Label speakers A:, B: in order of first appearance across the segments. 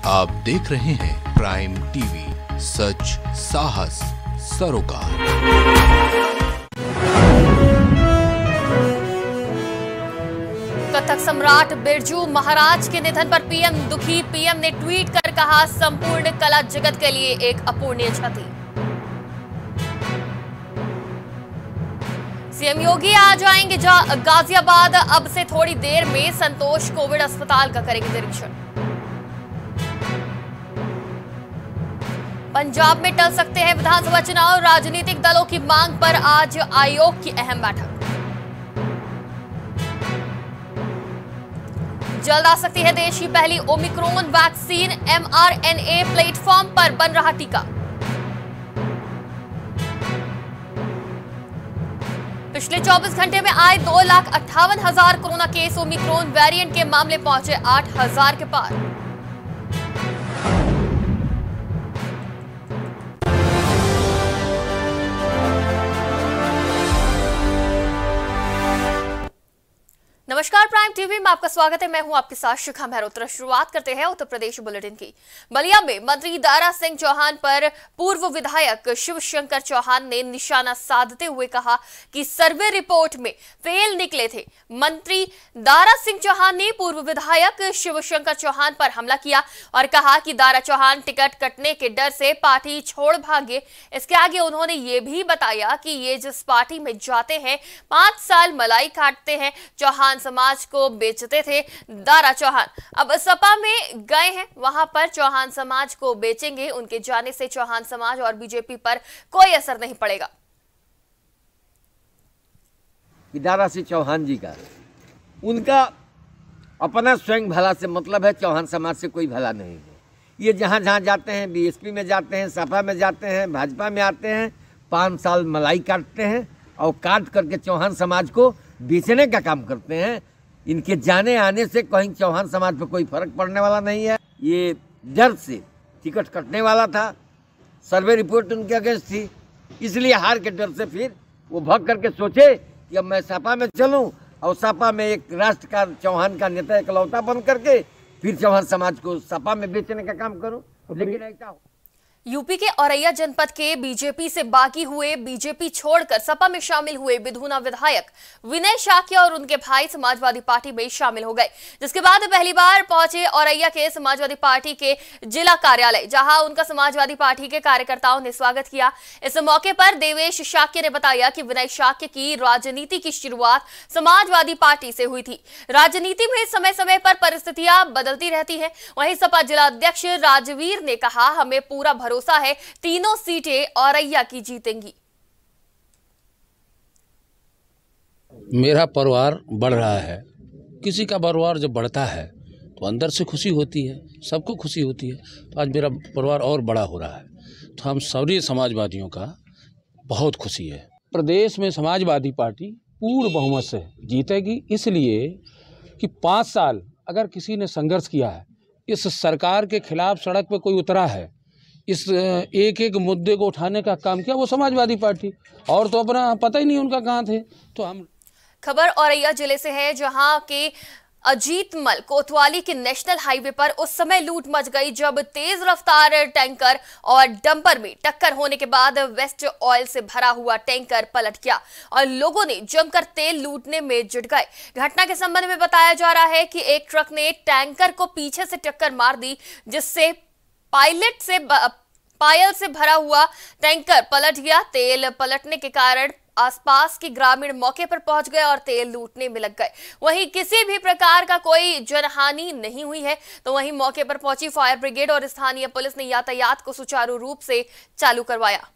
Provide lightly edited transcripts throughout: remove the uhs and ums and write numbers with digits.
A: आप देख रहे हैं प्राइम टीवी, सच साहस सरोकार।
B: कथक सम्राट बिरजू महाराज के निधन पर पीएम दुखी। पीएम ने ट्वीट कर कहा, संपूर्ण कला जगत के लिए एक अपूरणीय क्षति। सीएम योगी आज आएंगे गाजियाबाद। अब से थोड़ी देर में संतोष कोविड अस्पताल का करेंगे निरीक्षण। पंजाब में टल सकते हैं विधानसभा चुनाव। राजनीतिक दलों की मांग पर आज आयोग की अहम बैठक। जल्द आ सकती है देश की पहली ओमिक्रॉन वैक्सीन। mRNA प्लेटफॉर्म पर बन रहा टीका। पिछले 24 घंटे में आए 2,58,000 कोरोना केस। ओमिक्रॉन वेरिएंट के मामले पहुंचे 8,000 के पार। नमस्कार, प्राइम टीवी में आपका स्वागत है। मैं हूं आपके साथ शिखा मेहरोत्रा। शुरुआत करते हैं उत्तर प्रदेश बुलेटिन की। बलिया में मंत्री दारा सिंह चौहान पर पूर्व विधायक शिवशंकर चौहान ने निशाना साधते हुए कहा कि सर्वे रिपोर्ट में फेल निकले थे। मंत्री दारा सिंह चौहान ने पूर्व विधायक शिवशंकर चौहान पर हमला किया और कहा कि दारा चौहान टिकट कटने के डर से पार्टी छोड़ भागे। इसके आगे उन्होंने ये भी बताया कि ये जिस पार्टी में जाते हैं 5 साल मलाई काटते हैं। चौहान समाज को बेचते थे दारा चौहान, अब सपा में गए हैं, वहां पर चौहान समाज को बेचेंगे। उनके जाने से चौहान समाज और बीजेपी पर कोई असर नहीं पड़ेगा।
C: दारा सिंह चौहान जी का उनका अपना स्वयं भला से मतलब है, चौहान समाज से कोई भला नहीं है। ये जहां जहां जाते हैं, बीएसपी में जाते हैं, सपा में जाते हैं, भाजपा में आते हैं, 5 साल मलाई काटते हैं और काट करके चौहान समाज को बेचने का काम करते हैं। इनके जाने आने से कहीं चौहान समाज पर कोई फर्क पड़ने वाला नहीं है। ये डर से टिकट कटने वाला था, सर्वे रिपोर्ट उनके अगेंस्ट थी, इसलिए हार के डर से फिर वो भग करके सोचे कि अब मैं सपा में चलूं और सपा में एक राष्ट्र का चौहान का नेता इकलौता बन करके फिर चौहान समाज को सपा में बेचने का काम करूं। लेकिन ऐसा हो।
B: यूपी के औरैया जनपद के बीजेपी से बागी हुए, बीजेपी छोड़कर सपा में शामिल हुए विधुना विधायक विनय शाक्य और उनके भाई समाजवादी पार्टी में शामिल हो गए, जिसके बाद पहली बार पहुंचे औरैया के समाजवादी पार्टी के जिला कार्यालय, जहां उनका समाजवादी पार्टी के कार्यकर्ताओं ने स्वागत किया। इस मौके पर देवेश शाक्य ने बताया कि विनय शाक्य की राजनीति की शुरुआत समाजवादी पार्टी से हुई थी। राजनीति में समय समय पर परिस्थितियां बदलती रहती है। वहीं सपा जिला अध्यक्ष राजवीर ने कहा, हमें पूरा भरोसा है, तीनों सीटें औरैया की जीतेंगी।
D: मेरा परिवार बढ़ रहा है। किसी का परिवार जब बढ़ता है तो अंदर से खुशी होती है, सबको खुशी होती है। तो आज मेरा परिवार और बड़ा हो रहा है, तो हम सभी समाजवादियों का बहुत खुशी है। प्रदेश में समाजवादी पार्टी पूर्ण बहुमत से जीतेगी, इसलिए कि 5 साल अगर किसी ने संघर्ष किया है, इस सरकार के खिलाफ सड़क पर कोई उतरा है, इस एक एक मुद्दे को उठाने का काम किया, वो समाजवादी पार्टी, और तो अपना पता ही नहीं उनका कहाँ थे। तो हम
B: खबर औरैया जिले से है, जहां के अजीतमल कोतवाली के नेशनल हाईवे पर उस समय लूट मच गई जब तेज रफ्तार टैंकर और डंपर में टक्कर होने के बाद वेस्ट ऑयल से भरा हुआ टैंकर पलट गया और लोगों ने जमकर तेल लूटने में जुट गए। घटना के संबंध में बताया जा रहा है कि एक ट्रक ने टैंकर को पीछे से टक्कर मार दी, जिससे पायल से भरा हुआ टैंकर पलट गया। तेल पलटने के कारण आसपास के ग्रामीण मौके पर पहुंच गए और तेल लूटने में लग गए। वहीं किसी भी प्रकार का कोई जनहानि नहीं हुई है। तो वहीं मौके पर पहुंची फायर ब्रिगेड और स्थानीय पुलिस ने यातायात को सुचारू रूप से चालू करवाया।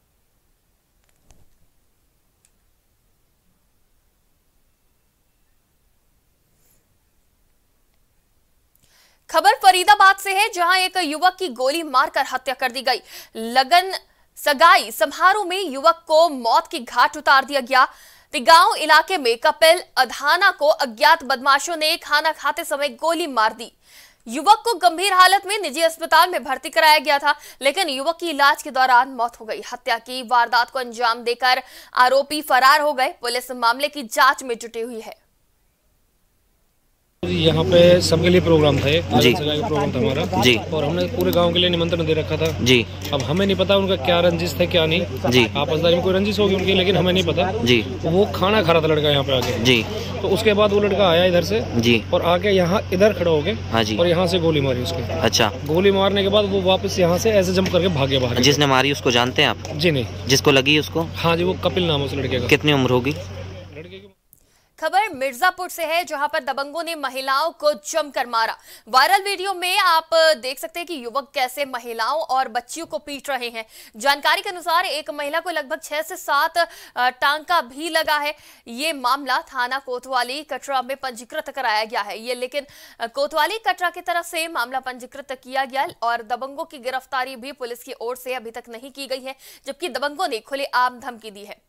B: खबर फरीदाबाद से है, जहां एक युवक की गोली मारकर हत्या कर दी गई। लगन सगाई समारोह में युवक को मौत की घाट उतार दिया गया। तिगांव इलाके में कपिल अधाना को अज्ञात बदमाशों ने खाना खाते समय गोली मार दी। युवक को गंभीर हालत में निजी अस्पताल में भर्ती कराया गया था, लेकिन युवक की इलाज के दौरान मौत हो गई। हत्या की वारदात को अंजाम देकर आरोपी फरार हो गए। पुलिस मामले की जांच में जुटी हुई है।
E: यहाँ पे सबके लिए प्रोग्राम था,
F: जी
E: का प्रोग्राम था हमारा
F: जी,
E: और हमने पूरे गांव के लिए निमंत्रण दे रखा था
F: जी।
E: अब हमें नहीं पता उनका क्या रंजिश था क्या नहीं
F: जी,
E: आपसदारी में कोई रंजिश होगी उनकी, लेकिन हमें नहीं पता
F: जी।
E: वो खाना खा रहा था लड़का यहाँ पे आके
F: जी,
E: तो उसके बाद वो लड़का आया इधर से
F: जी,
E: और आके यहाँ इधर खड़ा हो गए।
F: हाँ जी।
E: और यहाँ से गोली मारी उसके।
F: अच्छा,
E: गोली मारने के बाद वो वापस यहाँ से ऐसे जंप करके भागे बाहर।
F: जिसने मारी उसको जानते हैं आप?
E: जी नहीं।
F: जिसको लगी उसको?
E: हाँ जी, वो कपिल नाम है उस लड़के का।
F: कितनी उम्र होगी?
B: खबर मिर्जापुर से है, जहां पर दबंगों ने महिलाओं को जमकर मारा। वायरल वीडियो में आप देख सकते हैं कि युवक कैसे महिलाओं और बच्चियों को पीट रहे हैं। जानकारी के अनुसार एक महिला को लगभग 6 से 7 टांका भी लगा है। ये मामला थाना कोतवाली कटरा में पंजीकृत कराया गया है। ये लेकिन कोतवाली कटरा की तरफ से मामला पंजीकृत किया गया और दबंगों की गिरफ्तारी भी पुलिस की ओर से अभी तक नहीं की गई है, जबकि दबंगों ने खुलेआम धमकी दी है।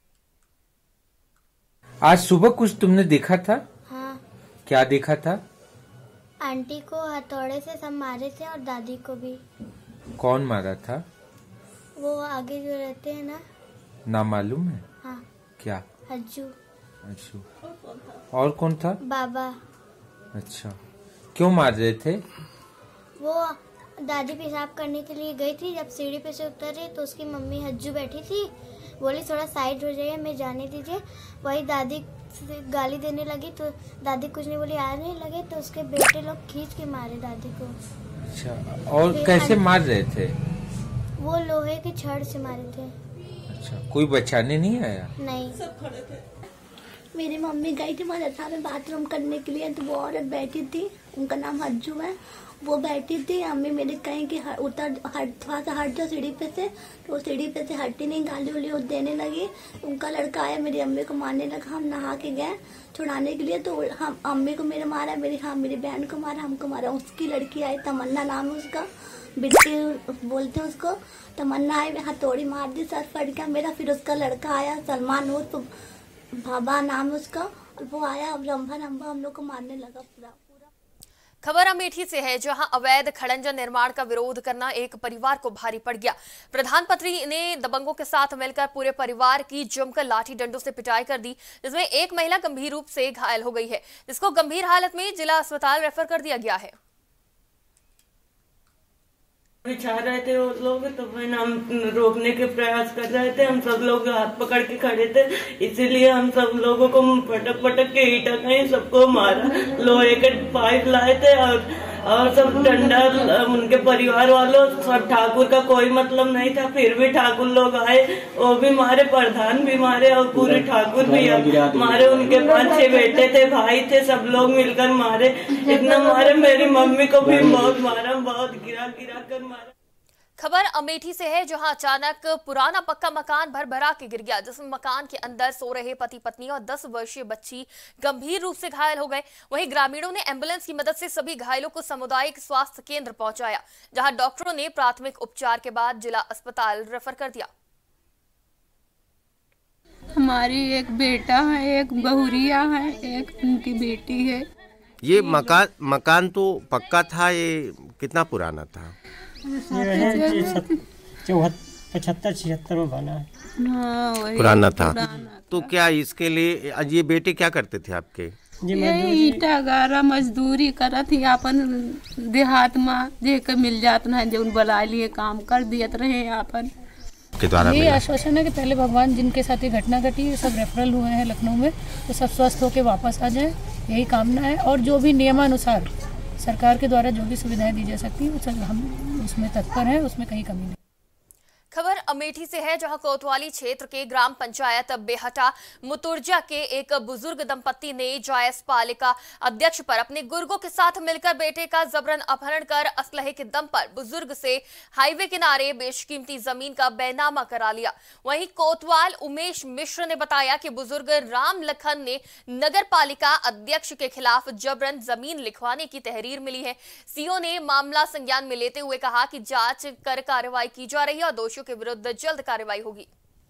G: आज सुबह कुछ तुमने देखा था?
H: हाँ।
G: क्या देखा था?
H: आंटी को हथौड़े से सब मारे थे और दादी को भी।
G: कौन मारा था?
H: वो आगे जो रहते हैं ना।
G: नाम मालूम है?
H: हाँ।
G: क्या?
H: हज्जू।
G: अच्छा, और कौन था?
H: बाबा।
G: अच्छा, क्यों मार रहे थे?
H: वो दादी पेशाब करने के लिए गई थी, जब सीढ़ी पे से उतरे तो उसकी मम्मी हज्जू बैठी थी, बोली थोड़ा साइड हो जाइए, मैं जाने दीजिए। वही दादी गाली देने लगी तो दादी कुछ नहीं बोली, आने लगे तो उसके बेटे लोग खींच के मारे दादी को।
G: अच्छा, और कैसे मार रहे थे?
H: वो लोहे की छड़ से मारे थे।
G: अच्छा, कोई बचाने नहीं आया?
H: नहीं।
I: मेरी मम्मी गई थी मदरसा में बाथरूम करने के लिए, तो वो औरत बैठी थी, उनका नाम हज्जू है, वो बैठी थी। अम्मी मेरे कहीं कि थोड़ा सा हट जाओ सीढ़ी पे से, तो वो सीढ़ी पे से हटी नहीं, गाली उली देने लगी। उनका लड़का आया मेरी अम्मी को मारने लगा। हम नहा के गए छुड़ाने के लिए, तो हम अम्मी को मेरे मारा, मेरी बहन को मारा, हमको मारा। उसकी लड़की आई, तमन्ना नाम है उसका, बिट्टी बोलते हैं उसको। तमन्ना आई, हथौड़ी मार दी, सर फट गया मेरा। फिर उसका लड़का आया सलमान उर्फ बाबा नाम उसका, और वो आया रंभा हम लोग को मारने लगा पूरा।
B: खबर अमेठी से है, जहां अवैध खड़ंजा निर्माण का विरोध करना एक परिवार को भारी पड़ गया। प्रधान पत्री ने दबंगों के साथ मिलकर पूरे परिवार की जमकर लाठी डंडों से पिटाई कर दी, जिसमें एक महिला गंभीर रूप से घायल हो गई है, जिसको गंभीर हालत में जिला अस्पताल रेफर कर दिया गया है।
J: बिछा रहे थे वो लोग, तो फिर हम रोकने के प्रयास कर रहे थे। हम सब लोग हाथ पकड़ के खड़े थे, इसीलिए हम सब लोगों को पटक पटक के ईटा कहीं सबको मारा। लोहे के पाइप लाए थे और सब डंडा, उनके परिवार वालों सब, ठाकुर का कोई मतलब नहीं था, फिर भी ठाकुर लोग आए, वो भी मारे, प्रधान भी मारे और पूरे ठाकुर भी मारे। उनके 5-6 बेटे थे, भाई थे, सब लोग मिलकर मारे। इतना मारे, मेरी मम्मी को भी बहुत मारा, बहुत गिरा कर मारा।
B: खबर अमेठी से है, जहां अचानक पुराना पक्का मकान भरभरा के गिर गया, जिसमें मकान के अंदर सो रहे पति पत्नी और 10 वर्षीय बच्ची गंभीर रूप से घायल हो गए। वहीं ग्रामीणों ने एम्बुलेंस की मदद से सभी घायलों को सामुदायिक स्वास्थ्य केंद्र पहुंचाया, जहां डॉक्टरों ने प्राथमिक उपचार के बाद जिला अस्पताल रेफर कर दिया।
K: हमारी एक बेटा है, एक बहुरिया है, एक उनकी बेटी है।
L: ये मकान तो पक्का था, ये कितना पुराना था?
M: 75-76 में बना है।
L: पुराना था। तो क्या इसके लिए ये बेटे क्या करते थे आपके?
K: ईटा गारा मजदूरी करत ही अपन देहात में जे के मिल जात ना, जो बुला लिए काम कर दियत रहे अपन।
M: ये आश्वासन है कि पहले भगवान जिनके साथ ये घटना घटी, सब रेफरल हुए हैं लखनऊ में, तो सब स्वस्थ होकर वापस आ जाए, यही कामना है। और जो भी नियमानुसार सरकार के द्वारा जो भी सुविधाएं दी जा सकती है हम उसमें तत्पर हैं, उसमें कहीं कमी नहीं।
B: खबर अमेठी से है, जहां कोतवाली क्षेत्र के ग्राम पंचायत बेहटा मुतुर्जा के एक बुजुर्ग दंपत्ति ने जायज पालिका अध्यक्ष पर अपने गुर्गों के साथ मिलकर बेटे का जबरन अपहरण कर असलहे के दम पर बुजुर्ग से हाईवे किनारे बेशकीमती जमीन का बैनामा करा लिया। वहीं कोतवाल उमेश मिश्र ने बताया कि बुजुर्ग राम लखन ने नगर पालिका अध्यक्ष के खिलाफ जबरन जमीन लिखवाने की तहरीर मिली है। सीओ ने मामला संज्ञान में लेते हुए कहा कि जांच कर कार्रवाई की जा रही है और दोषियों के विरुद्ध जल्द कार्रवाई होगी।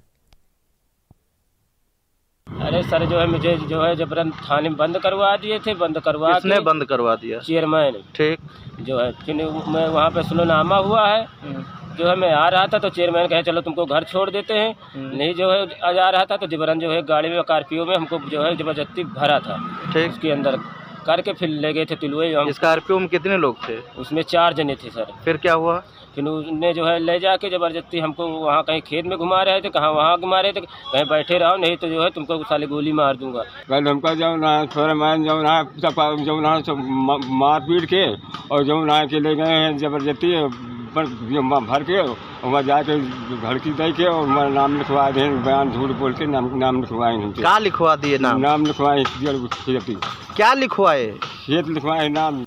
N: अरे सर, जो है मुझे जो है जबरन थाने में बंद करवा दिए थे। बंद करवा किसने बंद करवा दिया? चेयरमैन। ठीक। जो है फिर मैं वहाँ पे सुलहनामा हुआ है, जो है मैं आ रहा था तो चेयरमैन कहे चलो तुमको घर छोड़ देते हैं। नहीं जो है आ रहा था तो जबरन जो है गाड़ी में स्कॉर्पियो में हमको जो है जबरदस्ती भरा था। ठीक। उसके अंदर करके फिर ले गए थे तिलुए। हम
F: स्कॉर्पियो में कितने लोग थे?
N: उसमें 4 जने थे सर।
F: फिर क्या हुआ?
N: फिर उसने जो है ले जाके ज़बरदस्ती हमको वहाँ कहीं खेत में घुमा रहे थे, कहाँ वहाँ घुमा रहे थे, कहीं बैठे रहो नहीं तो जो है तुमको साले गोली मार दूंगा।
O: कल हमको जो थोड़ा मैं जो सब मार पीट के और जो के ले गए हैं ज़बरदस्ती भर के वहाँ जाके घर की दे के और हमारा नाम लिखवा दे, बयान झूठ बोल के नाम लिखवाए।
F: क्या लिखवा दिए?
O: नाम लिखवाए।
F: क्या लिखवाए?
O: खेत लिखवाए नाम।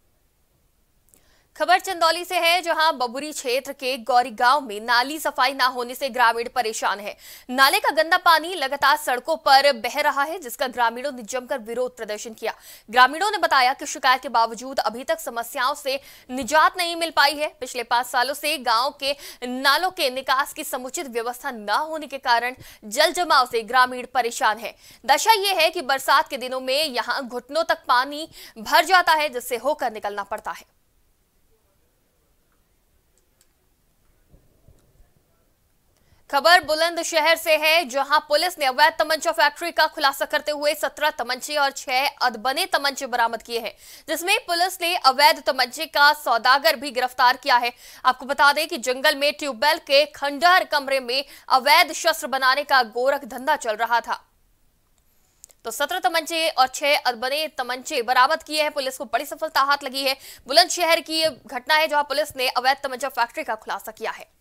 B: खबर चंदौली से है, जहां बबुरी क्षेत्र के गौरी गांव में नाली सफाई ना होने से ग्रामीण परेशान है। नाले का गंदा पानी लगातार सड़कों पर बह रहा है, जिसका ग्रामीणों ने जमकर विरोध प्रदर्शन किया। ग्रामीणों ने बताया कि शिकायत के बावजूद अभी तक समस्याओं से निजात नहीं मिल पाई है। पिछले 5 सालों से गांव के नालों के निकास की समुचित व्यवस्था न होने के कारण जल जमाव से ग्रामीण परेशान है। दशा यह है कि बरसात के दिनों में यहां घुटनों तक पानी भर जाता है, जिससे होकर निकलना पड़ता है। खबर बुलंदशहर से है, जहां पुलिस ने अवैध तमंचा फैक्ट्री का खुलासा करते हुए 17 तमंचे और 6 अधबने तमंचे बरामद किए हैं, जिसमें पुलिस ने अवैध तमंचे का सौदागर भी गिरफ्तार किया है। आपको बता दें कि जंगल में ट्यूबवेल के खंडहर कमरे में अवैध शस्त्र बनाने का गोरख धंधा चल रहा था। तो 17 तमंचे और 6 अधबने तमंचे बरामद किए हैं। पुलिस को बड़ी सफलता हाथ लगी है। बुलंदशहर की यह घटना है, जहां पुलिस ने अवैध तमंचा फैक्ट्री का खुलासा किया है।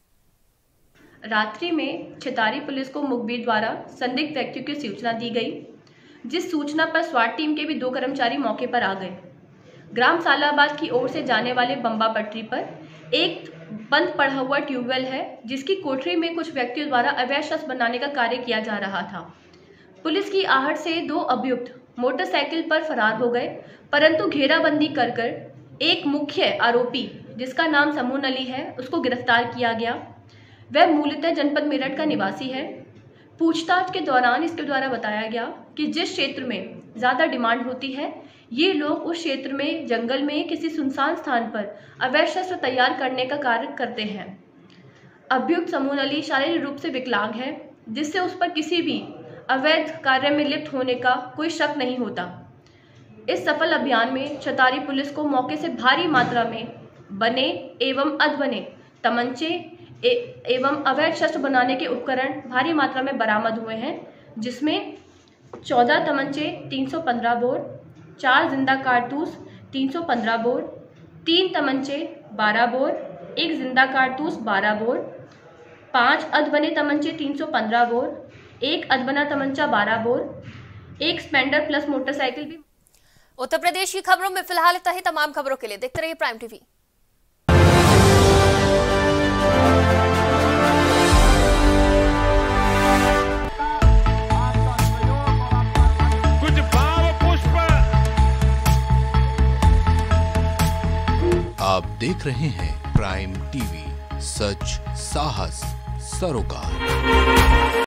P: रात्रि में छितारी पुलिस को मुखबिर द्वारा संदिग्ध व्यक्तियों की सूचना दी गई, जिस सूचना पर स्वाट टीम के भी 2 कर्मचारी मौके पर आ गए। ग्राम सालाबाद की ओर से जाने वाले बम्बा पटरी पर एक बंद पड़ा हुआ ट्यूबवेल है, जिसकी कोठरी में कुछ व्यक्तियों द्वारा अवैध शस्त्र बनाने का कार्य किया जा रहा था। पुलिस की आहट से 2 अभियुक्त मोटरसाइकिल पर फरार हो गए, परंतु घेराबंदी कर एक मुख्य आरोपी जिसका नाम समून अली है, उसको गिरफ्तार किया गया। वह मूलतः जनपद मेरठ का निवासी है। पूछताछ के दौरान इसके द्वारा बताया गया कि जिस क्षेत्र में ज़्यादा डिमांड होती है, ये लोग उस क्षेत्र में जंगल में किसी सुनसान स्थान पर अवैध शस्त्र तैयार करने का कार्य करते हैं। अभियुक्त समून अली शारीरिक रूप से विकलांग है, जिससे उस पर किसी भी अवैध कार्य में लिप्त होने का कोई शक नहीं होता। इस सफल अभियान में छतारी पुलिस को मौके से भारी मात्रा में बने एवं अधबने तमंचे एवं अवैध शस्त्र बनाने के उपकरण भारी मात्रा में बरामद हुए हैं, जिसमें 14 तमंचे 315 बोर, 4 जिंदा कारतूस 315 बोर, 3 तमंचे 12 बोर, 1 जिंदा कारतूस 12 बोर, 5 अधबने तमंचे 315 बोर, 1 अधबना तमंचा 12 बोर, 1 स्प्लेंडर प्लस मोटरसाइकिल भी।
B: उत्तर प्रदेश की खबरों में फिलहाल इतना ही। तमाम खबरों के लिए देखते रहिए प्राइम टीवी।
A: आप देख रहे हैं प्राइम टीवी, सच साहस सरोकार।